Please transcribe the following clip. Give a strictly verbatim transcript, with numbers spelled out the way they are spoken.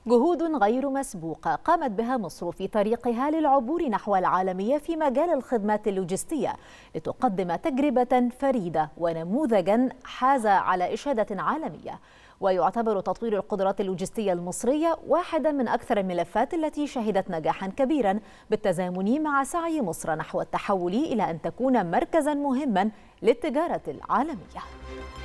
جهود غير مسبوقة قامت بها مصر في طريقها للعبور نحو العالمية في مجال الخدمات اللوجستية لتقدم تجربة فريدة ونموذجا حاز على إشادة عالمية. ويعتبر تطوير القدرات اللوجستية المصرية واحدا من أكثر الملفات التي شهدت نجاحا كبيرا بالتزامن مع سعي مصر نحو التحول إلى أن تكون مركزا مهما للتجارة العالمية.